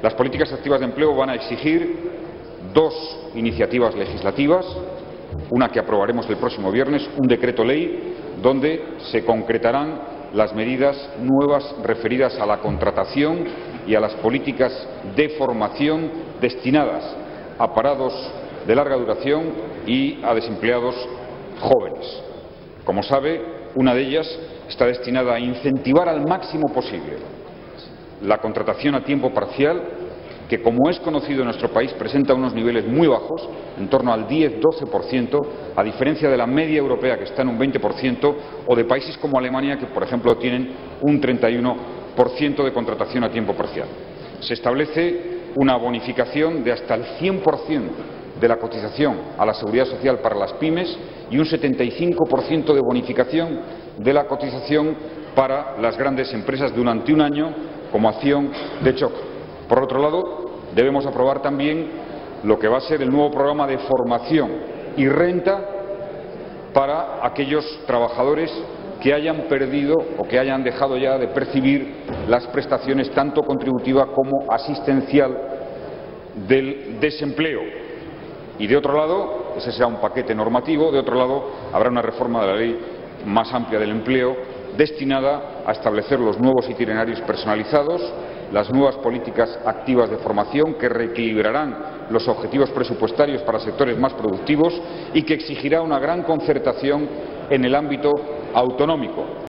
Las políticas activas de empleo van a exigir dos iniciativas legislativas, una que aprobaremos el próximo viernes, un decreto ley, donde se concretarán las medidas nuevas referidas a la contratación y a las políticas de formación destinadas a parados de larga duración y a desempleados jóvenes. Como sabe, una de ellas está destinada a incentivar al máximo posible la contratación a tiempo parcial, que, como es conocido en nuestro país, presenta unos niveles muy bajos, en torno al 10-12%, a diferencia de la media europea, que está en un 20%, o de países como Alemania, que, por ejemplo, tienen un 31% de contratación a tiempo parcial. Se establece una bonificación de hasta el 100% de la cotización a la Seguridad Social para las pymes y un 75% de bonificación de la cotización para las grandes empresas durante un año como acción de choque. Por otro lado, debemos aprobar también lo que va a ser el nuevo programa de formación y renta para aquellos trabajadores que hayan perdido o que hayan dejado ya de percibir las prestaciones tanto contributiva como asistencial del desempleo. Y de otro lado, ese será un paquete normativo, de otro lado habrá una reforma de la ley más amplia del empleo destinada a establecer los nuevos itinerarios personalizados, las nuevas políticas activas de formación que reequilibrarán los objetivos presupuestarios para sectores más productivos y que exigirá una gran concertación en el ámbito autonómico.